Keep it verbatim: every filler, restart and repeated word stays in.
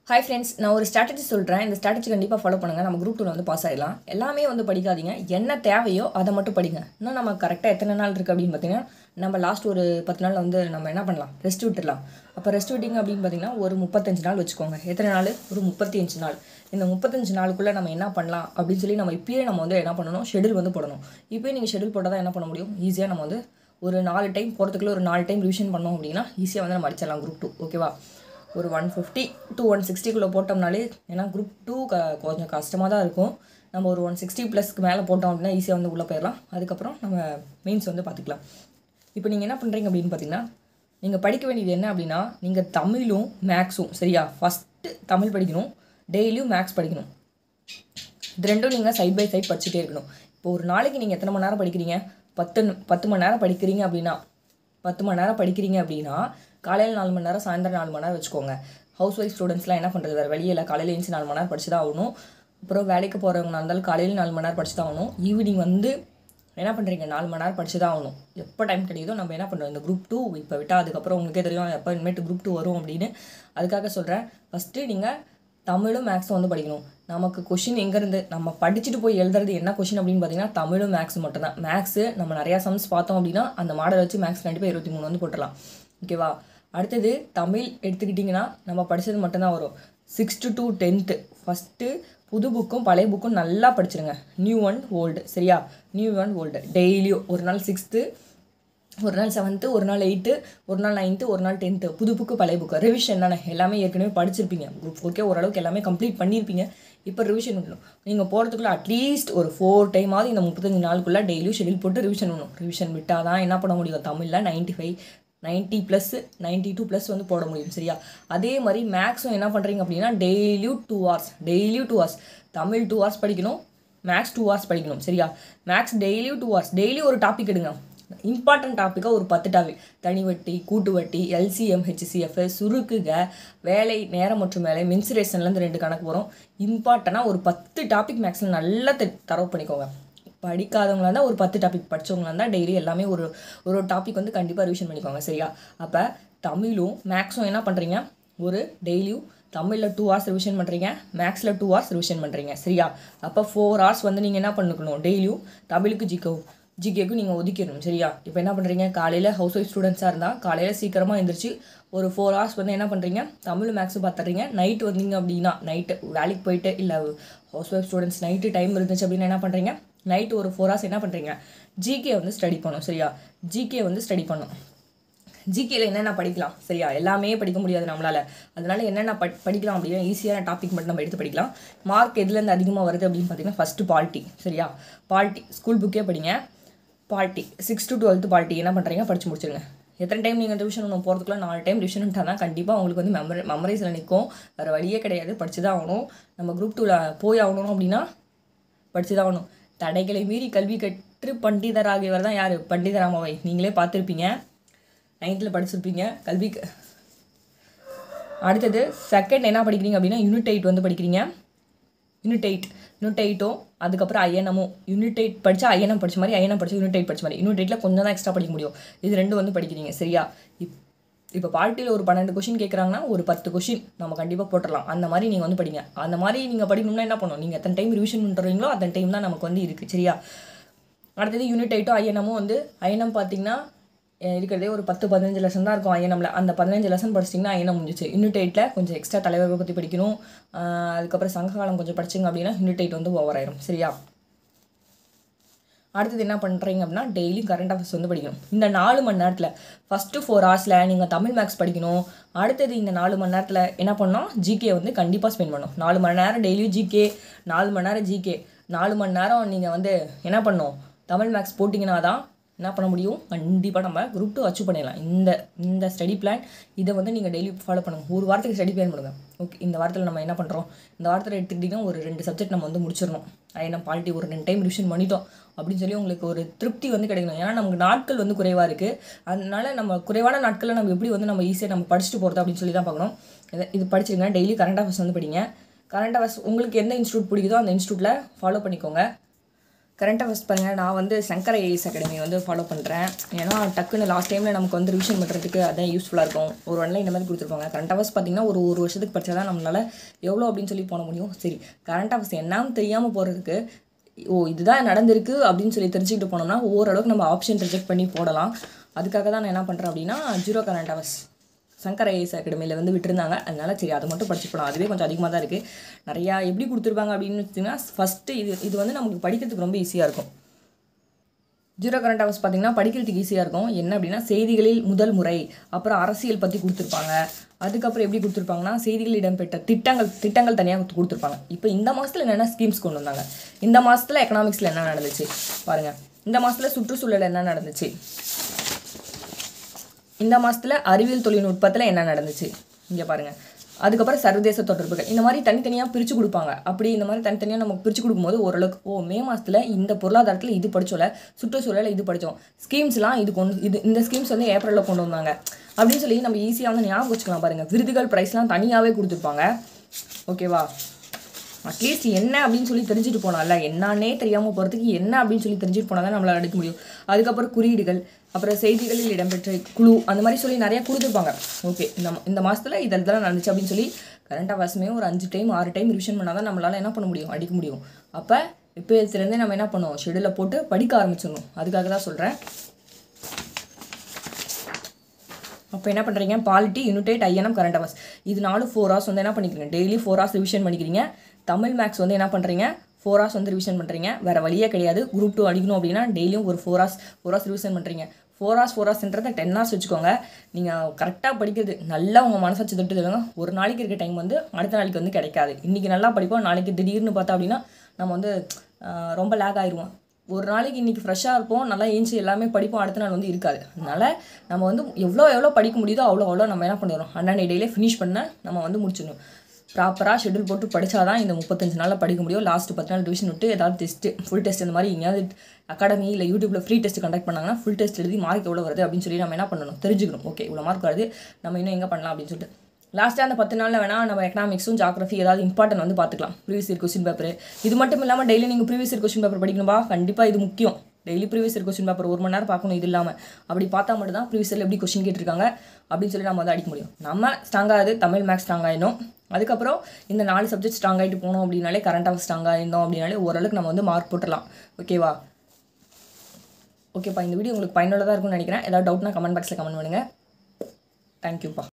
Hi friends, நான் ஒரு strategy சொல்கிறேன். இந்த ஸ்ட்ராட்டஜி கண்டிப்பாக ஃபாலோ பண்ணுங்கள். நம்ம குரூப் டூவில் வந்து பாஸ் ஆகிடலாம். எல்லாமே வந்து படிக்காதீங்க, என்ன தேவையோ அதை மட்டும் படிங்க. இன்னும் நம்ம கரெக்டாக எத்தனை நாள் இருக்குது அப்படின்னு பார்த்தீங்கன்னா, நம்ம லாஸ்ட் ஒரு பத்து நாளில் வந்து நம்ம என்ன பண்ணலாம், ரெஸ்ட் விட்டுடலாம். அப்போ ரெஸ்ட் விட்டிங்க அப்படின்னு பார்த்தீங்கன்னா ஒரு முப்பத்தஞ்சு நாள் வச்சுக்கோங்க. எத்தனை நாள்? ஒரு முப்பத்தி அஞ்சு நாள். இந்த முப்பத்தஞ்சு நாளுக்குள்ளே நம்ம என்ன பண்ணலாம் அப்படின்னு சொல்லி நம்ம இப்போயே நம்ம வந்து என்ன பண்ணணும், ஷெடியூல் வந்து போடணும். இப்போயே நீங்கள் ஷெடியூல் போட்டால் தான் என்ன பண்ண முடியும், ஈஸியாக நம்ம வந்து ஒரு நாலு டைம் போகிறதுக்குள்ள ஒரு நாலு டைம் ரிவிஷன் பண்ணோம் அப்படின்னா ஈஸியாக வந்து நம்ம அடிச்சிடலாம் குரூப் டூ. ஓகேவா? ஒரு ஒன் ஃபிஃப்டி டு ஒன் சிக்ஸ்டிக்குள்ளே போட்டோம்னாலே, ஏன்னா குரூப் டூ க கொஞ்சம் கஷ்டமாக தான் இருக்கும். நம்ம ஒரு ஒன் சிக்ஸ்டி ப்ளஸ்க்கு மேலே போட்டோம் அப்படின்னா ஈஸியாக வந்து உள்ளே போயிடலாம். அதுக்கப்புறம் நம்ம மெயின்ஸ் வந்து பார்த்துக்கலாம். இப்போ நீங்கள் என்ன பண்ணுறீங்க அப்படின்னு பார்த்தீங்கன்னா, நீங்கள் படிக்க வேண்டியது என்ன அப்படின்னா, நீங்கள் தமிழும் மேக்ஸும் சரியா, ஃபஸ்ட்டு தமிழ் படிக்கணும், டெய்லியும் மேக்ஸ் படிக்கணும். இது ரெண்டும் நீங்கள் சைட் பை சைட் படிச்சுட்டே இருக்கணும். இப்போ ஒரு நாளைக்கு நீங்கள் எத்தனை மணி நேரம் படிக்கிறீங்க? பத்து பத்து மணி நேரம் படிக்கிறீங்க அப்படின்னா பத்து மணி நேரம் படிக்கிறீங்க அப்படின்னா காலையில் நாலு மணி நேரம், சாயந்தரம் நாலு மணி நேரம் வச்சுக்கோங்க. ஹவுஸ் ஒய்ஃப் ஸ்டூடெண்ட்ஸ்லாம் என்ன பண்ணுறது, வேறு வழியில் காலையில் எழுந்து நாலு மணி நேரம் படிச்சு தான் ஆகணும். அப்புறம் வேலைக்கு போகிறவங்க இருந்தாலும் காலையில் நாலு மணி நேரம் படிச்சு தான் ஆகணும். ஈவினிங் வந்து என்ன பண்ணுறீங்க, நாலு மணி நேரம் படிச்சு தான் ஆகணும். எப்போ டைம் கிடைக்குதோ நம்ம என்ன பண்ணுறோம், இந்த குரூப் டூ இப்போ விட்டால் அதுக்கப்புறம் உங்களுக்கே தெரியும் எப்போ இனிமேட்டு குரூப் டூ வரும் அப்படின்னு. அதுக்காக சொல்கிறேன், ஃபஸ்ட்டு நீங்கள் தமிழும் மேக்ஸும் வந்து படிக்கணும். நமக்கு கொஷின் எங்கேருந்து நம்ம படிச்சுட்டு போய் எழுதுறது என்ன கொஷின் அப்படின்னு பார்த்தீங்கன்னா தமிழும் மேக்ஸ் மட்டும்தான். மேக்ஸு நம்ம நிறையா சம்ஸ் பார்த்தோம் அப்படின்னா அந்த மாடல் வச்சு மேக்ஸ் கண்டிப்பாக இருபத்தி மூணு வந்து போட்டுடலாம். ஓகேவா? அடுத்தது தமிழ் எடுத்துக்கிட்டிங்கன்னா நம்ம படித்தது மட்டும்தான் வரும். சிக்ஸ்த்து டு டென்த்து ஃபஸ்ட்டு புது புக்கும் பழைய புக்கும் நல்லா படிச்சிருங்க. நியூ அண்ட் ஓல்டு சரியா, நியூ அண்ட் ஓல்டு டெய்லியும் ஒரு நாள் சிக்ஸ்த்து, ஒரு நாள் செவன்த்து, ஒரு நாள் எயித்து, ஒரு நாள் நைன்த்து, ஒரு நாள் டென்த்து. புது புக்கு பழைய புக்கு ரிவிஷன் தானே, எல்லாமே ஏற்கனவே படிச்சிருப்பீங்க. குரூப் ஃபோர்க்கே ஓரளவுக்கு எல்லாமே கம்ப்ளீட் பண்ணியிருப்பீங்க. இப்போ ரிவிஷன் பண்ணணும். நீங்கள் போகிறதுக்குள்ளே அட்லீஸ்ட் ஒரு ஃபோர் டைமாவது இந்த முப்பத்தஞ்சு நாளுக்குள்ளே டெய்லியும் ஷெடியூல் போட்டு ரிவிஷன் பண்ணணும். ரிவிஷன் விட்டால் தான் என்ன பண்ண முடியும், தமிழில் ninety five ninety plus ninety two plus வந்து போட முடியும் சரியா. அதே மாதிரி மேக்ஸும் என்ன பண்ணுறீங்க அப்படின்னா டெய்லியும் டூ ஹவர்ஸ் டெய்லியும் டூ ஹவர்ஸ் தமிழ் டூ ஹவர்ஸ் படிக்கணும், மேக்ஸ் டூ ஹவர்ஸ் படிக்கணும் சரியா. மேக்ஸ் டெய்லியும் டூ ஹவர்ஸ் டெய்லி ஒரு டாபிக் எடுங்க. இம்பார்ட்டன்ட் டாப்பிக்காக ஒரு பத்து டாபிக், தனி வட்டி, கூட்டு வட்டி, எல்சிஎம், ஹெச்சிசிஎஃப், சுருக்குக, வேலை, நேரம் மற்றும் வேலை, மென்சுரேஷன்லேருந்து ரெண்டு கணக்கு வரும். இம்பார்ட்டனாக ஒரு பத்து டாபிக் மேக்ஸில் நல்லா தரவு பண்ணிக்கோங்க. படிக்காதவங்களா இருந்தால் ஒரு பத்து டாபிக், படித்தவங்களா இருந்தால் டெய்லி எல்லாமே ஒரு ஒரு டாபிக் வந்து கண்டிப்பாக ரிவிஷன் பண்ணிக்கோங்க சரியா. அப்போ தமிழும் மேக்ஸும் என்ன பண்ணுறீங்க, ஒரு டெய்லியும் தமிழில் டூ ஹவர்ஸ் ரிவிஷன் பண்ணுறீங்க, மேக்ஸில் டூ ஹவர்ஸ் ரிவிஷன் பண்ணுறீங்க சரியா. அப்போ ஃபோர் ஹவர்ஸ் வந்து நீங்கள் என்ன பண்ணிக்கணும், டெய்லியும் தமிழுக்கு ஜிக்கவும் ஜிகேக்கும் நீங்கள் ஒதுக்கிடணும் சரியா. இப்போ என்ன பண்ணுறீங்க, காலையில் ஹவுஸ் ஒய்ஃப் ஸ்டூடெண்ட்ஸாக இருந்தால் காலையில் சீக்கிரமாக எழுந்திரிச்சு ஒரு ஃபோர் ஹவர்ஸ் வந்து என்ன பண்ணுறீங்க, தமிழ் மேக்ஸும் பார்த்துறீங்க. நைட்டு வந்தீங்க அப்படின்னா நைட்டு வேலைக்கு போயிட்டு இல்லை housewife students night time இருந்துச்சு அப்படின்னா என்ன பண்ணுறீங்க, நைட்டு ஒரு ஃபோர் ஹவர்ஸ் என்ன பண்ணுறீங்க, ஜிகே வந்து ஸ்டடி பண்ணணும் சரியா. ஜிகே வந்து ஸ்டடி பண்ணணும். ஜிகேல என்னென்ன படிக்கலாம் சரியா, எல்லாமே படிக்க முடியாது நம்மளால். அதனால என்னென்ன படி படிக்கலாம் அப்படின்னா ஈஸியான டாபிக் மட்டும் நம்ம எடுத்து படிக்கலாம். மார்க் எதுலேருந்து அதிகமாக வருது அப்படின்னு பார்த்தீங்கன்னா ஃபஸ்ட்டு பாலிட்டி சரியா. பாலிட்டி ஸ்கூல் புக்கே படிங்க. Polity six to twelfth polity என்ன பண்ணுறீங்க, படித்து முடிச்சிருங்க. எத்தனை டைம் நீங்கள் ரிவிஷன் ஒன்று போகிறதுக்குள்ள நாலு டைம் ரிவிஷன் பண்ணிட்டா தான் கண்டிப்பாக உங்களுக்கு வந்து மெமரி மெமரைஸில் நிற்கும். வேறு வழியே கிடையாது, படித்து தான் ஆகணும். நம்ம குரூப் டூவில் போய் ஆகணும் அப்படின்னா படித்து தான் ஆகணும். தடைகளை மீறி கல்வி கற்று பண்டிதராகியவர் தான் யார், பண்டிதராமாவை நீங்களே பார்த்துருப்பீங்க, நைன்த்தில் படிச்சிருப்பீங்க கல்விக்கு. அடுத்தது செகண்ட் என்ன படிக்கிறீங்க அப்படின்னா யூனிட் எயிட் வந்து படிக்கிறீங்க. யூனிட் எயிட் யூனிட் எயிட்டும் அதுக்கப்புறம் ஐஎன்எமும். யூனிட் எயிட் படித்தா ஐஎன்எம் படித்த மாதிரி, ஐஎன்எம் படித்தா யூனிட் எயிட் படித்த மாதிரி. யூனிட் எயிட்டில் கொஞ்சம் தான் எக்ஸ்ட்ரா படிக்க முடியும். இது ரெண்டும் வந்து படிக்கிறீங்க சரியா. இப் இப்போ பாலிட்டியில் ஒரு பன்னெண்டு கொஷின் கேட்குறாங்கன்னா ஒரு பத்து கொஷின் நம்ம கண்டிப்பாக போட்டுடலாம். அந்த மாதிரி நீங்கள் வந்து படிங்க. அந்த மாதிரி நீங்கள் படிக்கணும்னா என்ன பண்ணணும், நீங்கள் எத்தனை டைம் ரிவிஷன் பண்ணுறீங்களோ அத்தனை டைம் தான் நமக்கு வந்து இருக்குது சரியா. அடுத்தது யூனிட் எயிட்டும் ஐஎன்எமும் வந்து ஐஎன்எம் பார்த்தீங்கன்னா இருக்கிறதே ஒரு பத்து பதினஞ்சு லெசன் தான் இருக்கும் ஐஎன்எம்ல. அந்த பதினஞ்சு லெசன் படிச்சிட்டிங்கன்னா ஐஎன்எம் முடிஞ்சிச்சு. யூனிட் எயிட்டில் கொஞ்சம் எக்ஸ்ட்ரா தலைவர்களை பற்றி படிக்கணும். அதுக்கப்புறம் சங்ககாலம் கொஞ்சம் படிச்சிங்க அப்படின்னா யூனிட் எயிட் வந்து ஓவர் ஆயிரும் சரியா. அடுத்தது என்ன பண்ணுறீங்க அப்படின்னா டெய்லி கரண்ட் அஃபேர்ஸ் வந்து படிக்கணும். இந்த நாலு மணி நேரத்தில் ஃபஸ்ட்டு ஃபோர் ஹவர்ஸில் நீங்கள் தமிழ் மேக்ஸ் படிக்கணும். அடுத்தது இந்த நாலு மணி நேரத்தில் என்ன பண்ணோம், ஜிகே வந்து கண்டிப்பாக ஸ்பெண்ட் பண்ணணும். நாலு மணி நேரம் டெய்லியும் ஜிகே, நாலு மணி நேரம் ஜிகே, நாலு மணி நேரம் நீங்கள் வந்து என்ன பண்ணணும், தமிழ் மேக்ஸ் போட்டிங்கன்னா தான் என்ன பண்ண முடியும், கண்டிப்பாக நம்ம குரூப் டூ அச்சீவ் பண்ணிடலாம். இந்த இந்த ஸ்டடி பிளான் இதை வந்து நீங்கள் டெய்லி ஃபாலோ பண்ணுங்கள். ஒரு வாரத்துக்கு ஸ்டடி பிளான் பண்ணுங்கள். ஓகே, இந்த வாரத்தில் நம்ம என்ன பண்ணுறோம், இந்த வாரத்தில் எடுத்துக்கிட்டிங்கன்னா ஒரு ரெண்டு சப்ஜெக்ட் நம்ம வந்து முடிச்சிடணும். ஐஎன்எம் பாலிட்டி ஒரு ரெண்டு டைம் ரிவிஷன் பண்ணிட்டோம் அப்படின்னு சொல்லி உங்களுக்கு ஒரு திருப்தி வந்து கிடைக்கணும். ஏன்னா நமக்கு நாட்கள் வந்து குறைவாக இருக்குது. அதனால நம்ம குறைவான நாட்களில் நம்ம எப்படி வந்து நம்ம ஈஸியாக நம்ம படிச்சுட்டு போகிறது அப்படின்னு சொல்லி தான் பார்க்கணும். இதை இது படிச்சிருங்க. டெய்லி கரண்ட் அஃபேர்ஸ் வந்து படிங்க. கரண்ட் அஃபேர்ஸ் உங்களுக்கு எந்த இன்ஸ்டியூட் பிடிக்குதோ அந்த இன்ஸ்டியூட்டில் ஃபாலோ பண்ணிக்கோங்க. கரண்ட் அஃபேர்ஸ் பாருங்கள், நான் வந்து சங்கர் ஐஏஎஸ் அகாடமி வந்து ஃபாலோ பண்ணுறேன். ஏன்னா டக்குன்னு லாஸ்ட் டைமில் நமக்கு வந்து ரிவிஷன் பண்ணுறதுக்கு அதான் யூஸ்ஃபுல்லாக இருக்கும். ஒரு ஒன்லைன் இந்த மாதிரி கொடுத்துருப்பாங்க. கரண்ட் அஃபேர்ஸ் பார்த்திங்கன்னா ஒரு ஒரு வருஷத்துக்கு படித்தா தான் நம்மளால் எவ்வளோ அப்படின்னு சொல்லி போட முடியும். சரி, கரண்ட் அஃபேர்ஸ் என்னன்னு தெரியாமல் போகிறதுக்கு, ஓ இதுதான் நடந்திருக்கு அப்படின்னு சொல்லி தெரிஞ்சுக்கிட்டு போனோம்னா ஓரளவுக்கு நம்ம ஆப்ஷன் ரிஜெக்ட் பண்ணி போடலாம். அதுக்காக தான் நான் என்ன பண்ணுறேன் அப்படின்னா zero current affairs Shankar IAS அகாடமியில் வந்து விட்டுருந்தாங்க. அதனால சரி அதை மட்டும் படிச்சு போகலாம். அதுவே கொஞ்சம் அதிகமாக தான் இருக்குது. நிறையா எப்படி கொடுத்துருப்பாங்க அப்படின்னு வச்சிங்கன்னா, ஃபஸ்ட்டு இது இது வந்து நமக்கு படிக்கிறதுக்கு ரொம்ப ஈஸியாக இருக்கும். ஜீரோ கரண்ட் அஃபேர்ஸ் பார்த்திங்கன்னா படிக்கிறதுக்கு ஈஸியாக இருக்கும். என்ன அப்படின்னா செய்திகளில் முதல் முறை, அப்புறம் அரசியல் பற்றி கொடுத்துருப்பாங்க. அதுக்கப்புறம் எப்படி கொடுத்துருப்பாங்கன்னா செய்திகளில் இடம்பெற்ற திட்டங்கள் திட்டங்கள் தனியாக கொடுத்துருப்பாங்க. இப்போ இந்த மாதத்தில் என்னென்ன ஸ்கீம்ஸ் கொண்டு வந்தாங்க, இந்த மாதத்தில் எக்கனாமிக்ஸில் என்ன நடந்துச்சு பாருங்கள், இந்த மாதத்தில் சுற்றுச்சூழல் என்ன நடந்துச்சு, இந்த மாதத்தில் அறிவியல் தொழில்நுட்பத்தில் என்ன நடந்துச்சு இங்கே பாருங்கள். அதுக்கப்புறம் சர்வதேச தொடர்புகள், இந்த மாதிரி தனித்தனியாக பிரித்து கொடுப்பாங்க. அப்படி இந்த மாதிரி தனித்தனியாக நமக்கு பிரித்து கொடுக்கும்போது ஓரளவுக்கு ஓ மே மாதத்தில் இந்த பொருளாதாரத்தில் இது படித்தோம்ல, சுற்றுச்சூழலில் இது படித்தோம், ஸ்கீம்ஸ்லாம் இது கொண்டு இது இந்த ஸ்கீம்ஸ் வந்து ஏப்ரலில் கொண்டு வந்தாங்க அப்படின்னு சொல்லி நம்ம ஈஸியாக வந்து ஞாபகம் வச்சுக்கலாம். பாருங்கள், விருதுகள் ப்ரைஸ்லாம் தனியாகவே கொடுத்துருப்பாங்க. ஓகேவா, அட்லீஸ்ட் என்ன அப்படின்னு சொல்லி தெரிஞ்சுட்டு போனால, என்னன்னே தெரியாமல் போகிறதுக்கு என்ன அப்படின்னு சொல்லி தெரிஞ்சுட்டு போனால் தான் நம்மளால் எடுக்க முடியும். அதுக்கப்புறம் குறியீடுகள், அப்புறம் செய்திகளில் இடம்பெற்ற குழு, அந்த மாதிரி சொல்லி நிறையா கொடுத்துருப்பாங்க. ஓகே, இந்த இந்த மாதத்தில் இதெல்லாம் நடந்துச்சு அப்படின்னு சொல்லி கரண்ட் அஃபேர்ஸுமே ஒரு அஞ்சு டைம் ஆறு டைம் ரிவிஷன் பண்ணால் தான் நம்மளால் என்ன பண்ண முடியும், அடிக்க முடியும். அப்போ இப்போ இதுலேருந்தே நம்ம என்ன பண்ணுவோம், ஷெடியூலில் போட்டு படிக்க ஆரம்பிச்சிடணும். அதுக்காக தான் சொல்கிறேன். அப்போ என்ன பண்ணுறீங்க, polity, unit eight, INM, current affairs இது நாலு ஃபோர் ஹவர்ஸ் வந்து என்ன பண்ணிக்கிறீங்க, டெய்லி ஃபோர் ஹவர்ஸ் ரிவிஷன் பண்ணிக்கிறீங்க. தமிழ் மேக்ஸ் வந்து என்ன பண்ணுறீங்க, ஃபோர் ஹவர்ஸ் வந்து ரிவிஷன் பண்ணுறீங்க. வேறு வழியே கிடையாது. குரூப் டூ அடிக்கணும் அப்படின்னா டெய்லியும் ஒரு four hours four hours revision பண்ணுறீங்க. ஃபோர் ஹவர்ஸ் ஃபோர் ஹவர்ஸ்ன்றதை டென் ஹவர்ஸ் வச்சுக்கோங்க. நீங்கள் கரெக்டாக படிக்கிறது நல்லா உங்கள் மனசாட்சி தொட்டு சொல்லுங்க. ஒரு நாளைக்கு இருக்க டைம் வந்து அடுத்த நாளைக்கு வந்து கிடைக்காது. இன்றைக்கி நல்லா படிப்போம், நாளைக்கு திடீர்னு பார்த்தா அப்படின்னா நம்ம வந்து ரொம்ப லேக் ஆயிடுவோம். ஒரு நாளைக்கு இன்றைக்கி ஃப்ரெஷ்ஷாக இருப்போம், நல்லா ஏஞ்சி எல்லாமே படிப்போம், அடுத்த நாள் வந்து இருக்காது. அதனால் நம்ம வந்து எவ்வளோ எவ்வளோ படிக்க முடியுதோ அவ்வளோ அவ்வளோ நம்ம என்ன பண்ணிடுறோம், அண்ணன் டேலே ஃபினிஷ் பண்ண நம்ம வந்து முடிச்சிடணும். ப்ராப்பராக ஷெடியூல் போட்டு படித்தா தான் இந்த முப்பத்தஞ்சு நாளில் படிக்க முடியும். லாஸ்ட்டு பத்து நாள் டிவிஷன் விட்டு ஏதாவது டெஸ்ட்டு ஃபுல் டெஸ்ட் இந்த மாதிரி எங்கேயாவது அகாடமி இல்லை யூடியூப்பில் ஃப்ரீ டெஸ்ட் கண்டக்ட் பண்ணாங்கன்னா ஃபுல் டெஸ்ட் எழுதி மார்க் எவ்வளோ வருது அப்படின்னு சொல்லி நம்ம என்ன பண்ணணும், தெரிஞ்சுக்கணும். ஓகே, இவ்வளோ மார்க் வருது, நம்ம இன்னும் எங்கே பண்ணலாம் அப்படின்னு சொல்லிட்டு லாஸ்ட்டாக அந்த பத்து நாளில் வேணால் நம்ம எக்கனாமிக்ஸும் ஜாகிரஃபி ஏதாவது இம்பார்ட்டன் வந்து பார்த்துக்கலாம். Previous year question paper. இது மட்டும் இல்லாமல் டெய்லி நீங்கள் ப்ரீவியஸ் இயர் கொஸ்டின் பேப்பர் படிக்கணும்பா, கண்டிப்பாக இது முக்கியம். Daily previous year question paper ஒரு மணி நேரம் பார்க்கணும். இது இல்லாமல் அப்படி பார்த்தா மட்டும் தான் ப்ரீவியஸ் இயரில் எப்படி கொஸ்டின் கேட்டிருக்காங்க அப்படின்னு சொல்லி நம்ம வந்து அடிக்க முடியும். நம்ம ஸ்ட்ராங்காக தமிழ் மேக்ஸ் ஸ்ட்ராங் ஆகிடும். அதுக்கப்புறம் இந்த நாலு சப்ஜெக்ட் ஸ்ட்ராங் ஆகிட்டு போனோம் அப்படின்னாலே, கரண்ட் அஃபேர்ஸ் ஸ்ட்ராங்காக இருந்தோம் அப்படின்னாலே ஓரளவுக்கு நம்ம வந்து மார்க் போட்டுடலாம். ஓகேவா, ஓகேப்பா, இந்த வீடியோ உங்களுக்கு பயனுள்ளதாக இருக்கும்னு நினைக்கிறேன். ஏதாவது டவுட்னா கமெண்ட் பாக்ஸில் கமெண்ட் பண்ணுங்கள். தேங்க்யூப்பா.